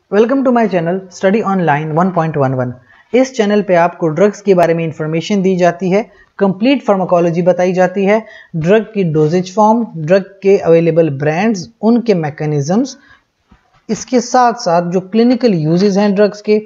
Welcome to my channel study online 1.11। इस channel पे आपको ड्रग्स के बारे में इंफॉर्मेशन दी जाती है, कंप्लीट फार्माकोलॉजी बताई जाती है, ड्रग की डोजेज फॉर्म, ड्रग के अवेलेबल ब्रांड्स, उनके मैकेनिज्म्स, इसके साथ साथ जो क्लिनिकल यूजेस हैं ड्रग्स के।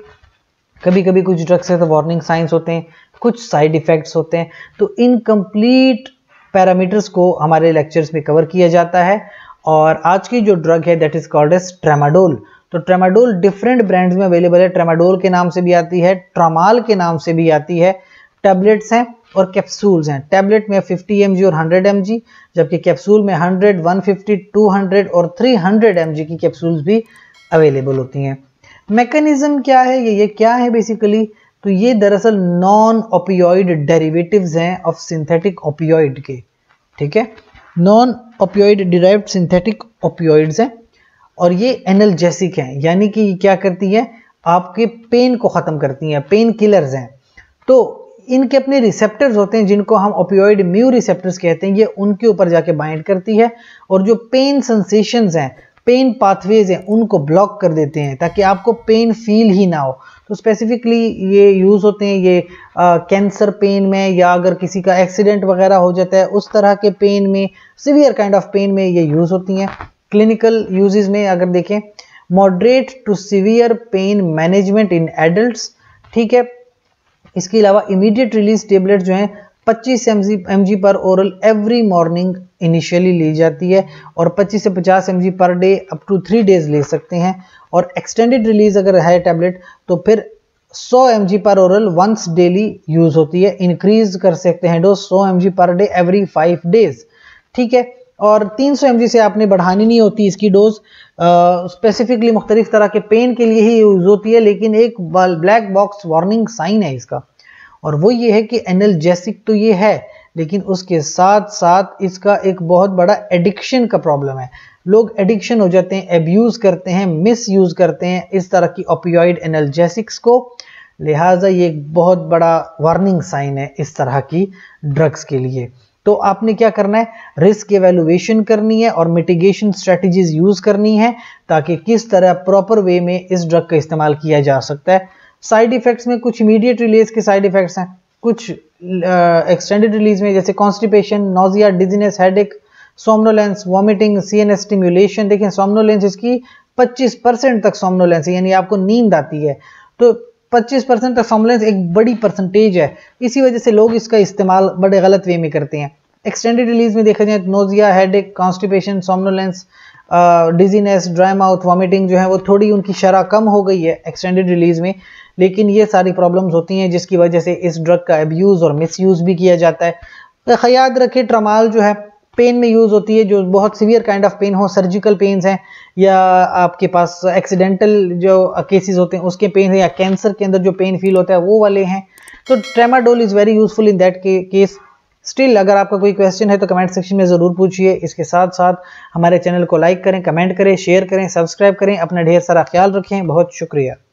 कभी कभी कुछ ड्रग्स से तो वार्निंग साइंस होते हैं, कुछ साइड इफेक्ट्स होते हैं, तो इन कंप्लीट पैरामीटर्स को हमारे लेक्चर्स में कवर किया जाता है। और आज की जो ड्रग है that is called as tramadol. तो ट्रेमाडोल डिफरेंट ब्रांड्स में अवेलेबल है। ट्रेमाडोल के नाम से भी आती है, ट्रामाल के नाम से भी आती है। टैबलेट्स हैं और कैप्सूल्स हैं। टैबलेट में 50 mg और 100 mg, जबकि कैप्सूल में 100, 150, 200 और 300 mg की कैप्सूल्स भी अवेलेबल होती हैं। मैकेनिज्म क्या है, ये क्या है बेसिकली? तो ये दरअसल नॉन ओपियोइड डेरिवेटिव्स हैं ऑफ सिंथेटिक ओपियोइड के। ठीक है, non opioid derived synthetic opioids हैं और ये एनाल्जेसिक हैं, यानी कि क्या करती है, आपके पेन को खत्म करती हैं, पेन किलर्स हैं। तो इनके अपने रिसेप्टर्स होते हैं जिनको हम ओपियोइड म्यू रिसेप्टर्स कहते हैं, ये उनके ऊपर जाके बाइंड करती है और जो पेन सेंसेशंस हैं, पेन पाथवेज हैं, उनको ब्लॉक कर देते हैं ताकि आपको पेन फील ही ना हो। तो स्पेसिफिकली ये यूज़ होते हैं ये कैंसर पेन में, या अगर किसी का एक्सीडेंट वगैरह हो जाता है उस तरह के पेन में, सीवियर काइंड ऑफ पेन में ये यूज़ होती हैं। क्लिनिकल यूजेस में अगर देखें, moderate to severe pain management in adults. ठीक है, इसके अलावा इमीडिएट रिलीज टेबलेट जो हैं 25 mg per oral every morning initially ली जाती है और 25 से 50 mg per day up to 3 days ले सकते हैं। और एक्सटेंडेड रिलीज अगर है टैबलेट तो फिर 100 mg per oral once daily use होती है। इंक्रीज कर सकते हैं dose 100 mg per day every 5 days. ठीक है, और 300 mg से आपने बढ़ानी नहीं होती इसकी डोज। स्पेसिफिकली मुख्तलिफ तरह के पेन के लिए ही यूज होती है, लेकिन एक ब्लैक बॉक्स वार्निंग साइन है इसका, और वो ये है कि एनाल्जेसिक तो ये है, लेकिन उसके साथ साथ इसका एक बहुत बड़ा एडिक्शन का प्रॉब्लम है। लोग एडिक्शन हो जाते हैं, एब्यूज करते हैं, मिस यूज करते हैं इस तरह की ओपियोइड एनाल्जेसिक्स को। लिहाजा ये एक बहुत बड़ा वार्निंग साइन है इस तरह की ड्रग्स के लिए। तो आपने क्या करना है, रिस्क एवेलुएशन करनी है और मिटिगेशन स्ट्रेटजीज यूज करनी है ताकि किस तरह प्रॉपर वे में इस ड्रग का इस्तेमाल किया जा सकता है। साइड इफेक्ट्स में कुछ इमीडिएट रिलीज के साइड इफेक्ट्स हैं, कुछ एक्सटेंडेड रिलीज में जैसे constipation, nausea, dizziness, headache, somnolence, vomiting, CNS stimulation. देखें सोमनोलेंस इसकी 25% तक सोमनोलेंस है, यानी आपको नींद आती है। तो 25% तक सोमनोलेंस एक बड़ी परसेंटेज है, इसी वजह से लोग इसका इस्तेमाल बड़े गलत वे में करते हैं। एक्सटेंडेड रिलीज में देखा जाए nausea, headache, constipation, somnolence, dizziness, dry mouth, vomiting जो है वो थोड़ी उनकी शरह कम हो गई है एक्सटेंडेड रिलीज में, लेकिन ये सारी प्रॉब्लम्स होती हैं जिसकी वजह से इस ड्रग का अब्यूज़ और मिसयूज़ भी किया जाता है। तो याद रखें, ट्रामाल जो है पेन में यूज़ होती है, जो बहुत सीवियर काइंड ऑफ पेन हो, सर्जिकल पेन्स हैं या आपके पास एक्सीडेंटल जो केसेस होते हैं उसके पेन है, या कैंसर के अंदर जो पेन फील होता है वो वाले हैं। तो tramadol is very useful in that case. Still अगर आपका कोई क्वेश्चन है तो कमेंट सेक्शन में ज़रूर पूछिए। इसके साथ साथ हमारे चैनल को लाइक करें, कमेंट करें, शेयर करें, सब्सक्राइब करें। अपना ढेर सारा ख्याल रखें। बहुत शुक्रिया।